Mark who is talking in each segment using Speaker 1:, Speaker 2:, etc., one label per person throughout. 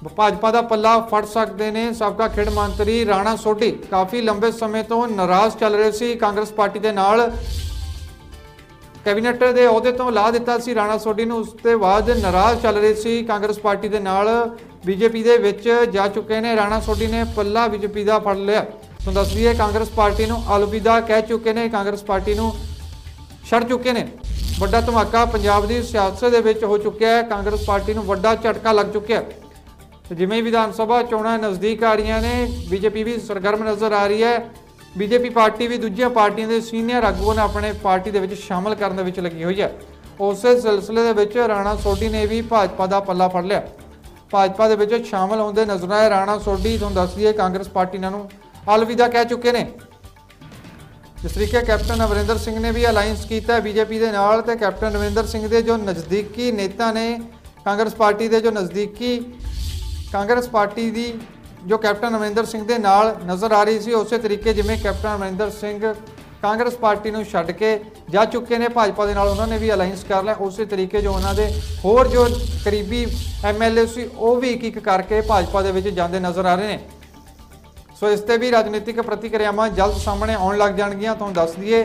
Speaker 1: भाजपा का पल्ला फड़ सकते हैं साबका खेड मंत्री राणा सोढी। काफ़ी लंबे समय तो नाराज़ चल रहे सी कांग्रेस पार्टी के नाल। कैबिनेट के अहुदे तो ला दिता सी राणा सोढी नूं, उसके बाद नाराज़ चल रही सी कांग्रेस पार्टी के नाल। बीजेपी दे विच जा चुके हैं। राणा सोढी ने पल्ला बीजेपी का फड़ लिया। तो दस दईए कांग्रेस पार्टी नूं अलविदा कह चुके हैं, कांग्रेस पार्टी नूं छड़ चुके हैं। वड्डा धमाका पंजाब की सियासत दे विच हो चुका है। कांग्रेस पार्टी नूं वड्डा झटका लग चुका है। तो जिवें विधान सभा चोणां नज़दीक आ रही ने, बीजेपी भी सरगर्म नज़र आ रही है। बीजेपी पार्टी भी दूजिया पार्टियों के सीनियर आगुओं ने अपने पार्टी दे विच शामिल करने विच लगी हुई है। उस सिलसिले दे विच राणा सोढी ने भी भाजपा का पल्ला फड़ लिया। भाजपा दे विच शामिल होंदे नजर आए राणा सोढी। तुहानूं दस दईए कांग्रेस पार्टी इन्हां नूं अलविदा कह चुके हैं। जिस तरीके कैप्टन अमरिंदर सिंह ने भी अलायंस किया बीजेपी के नाल, ते कैप्टन अमरिंदर सिंह के जो नज़दीकी नेता ने कांग्रेस पार्टी के, जो नज़दीकी कांग्रेस पार्टी की जो कैप्टन अमरिंदर सिंह के नाल नज़र आ रही सी, उस तरीके जिमें कैप्टन अमरिंदर सिंह कांग्रेस पार्टी को छड्ड के जा चुके हैं भाजपा के नाल, उन्होंने भी अलायंस कर लिया। उस तरीके जो उन्होंने होर जो करीबी MLA सी वो भी एक करके भाजपा के विच जाते नज़र आ रहे हैं। सो इस पर भी राजनीतिक प्रतिक्रियावां जल्द सामने आउण लग जाणगियां। तुहानूं दस दईए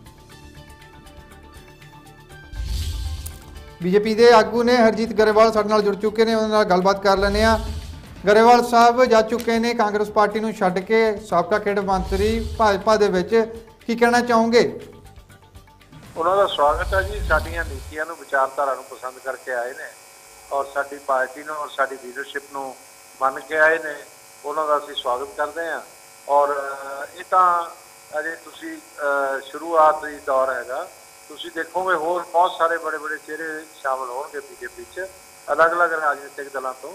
Speaker 1: बीजेपी के आगू ने हरजीत गरेवाल साडे नाल जुड़ चुके हैं, उन्हां नाल गलबात कर लैंदे आ। गरेवाल साहब जा चुके हैं कांग्रेस पार्टी को छड्ड के, साबका खेड मंत्री भाजपा दे विच, की कहना चाहोगे?
Speaker 2: उन्होंने स्वागत है जी। साडियां नीतियां नूं विचारधारा नूं पसंद करके आए ने और साडी पार्टी नूं और साडी लीडरशिप नूं मन के आए ने, उन्होंने असीं स्वागत करते हैं। और ये तो अजे तुसीं शुरुआत ही दौर हैगा, तुसीं देखोगे होर बहुत सारे बड़े बड़े चेहरे शामिल होणगे बीजेपी च अलग अलग राजनीतिक दलों तो।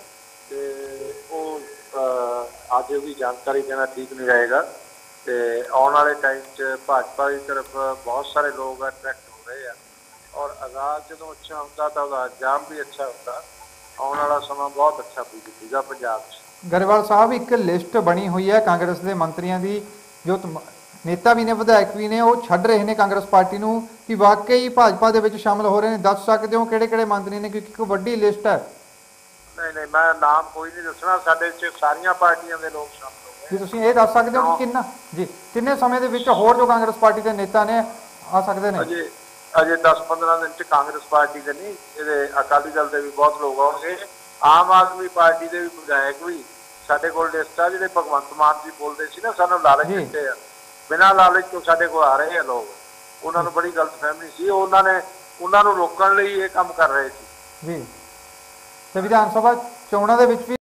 Speaker 2: अज भी जानकारी देना ठीक नहीं रहेगा। तो आने वाले टाइम च भाजपा की तरफ बहुत सारे लोग अट्रैक्ट हो रहे हैं और आगाज जो अच्छा होता तो अंजाम भी अच्छा होता। आने वाला समा बहुत अच्छा बीजेपी का पंजाब।
Speaker 1: गरेवाल साहब एक लिस्ट बनी हुई है कांग्रेस के मंत्रियों की, जो नेता भी ने विधायक भी ने, वो छड्ड रहे हैं कांग्रेस पार्टी को, कि वाकई भाजपा के विच शामिल हो रहे हैं। दस सकते हो किहड़े-किहड़े मंत्री ने, क्योंकि एक वड्डी लिस्ट है।
Speaker 2: नहीं नहीं, मैं नाम कोई नहीं दसना, साडे च सारियां पार्टियां दे लोग शामिल हो गए।
Speaker 1: जी तुसीं ये दस सकते हो कि किन्ना जी किन्ने समय दे विच होर जो कांग्रेस पार्टी के नेता ने आ सकते हैं?
Speaker 2: अजे अजे 10-15 दिन च कांग्रेस पार्टी के नहीं, ये अकाली दल के भी बहुत लोग आउणगे। आम आदमी पार्टी के भी विधायक भी साडे कोल लिस्ट आ, जिहड़े भगवंत मान जी बोलते सी ना सानूं लालच दित्ते आ, बिना लालच तो साडे कोल आ रहे हैं लोग। उन्होंने बड़ी गलतफहमी सी, उन्होंने रोकण लई ये काम कर रहे थे
Speaker 1: जी। तो विधान सभा चोणां दे विच भी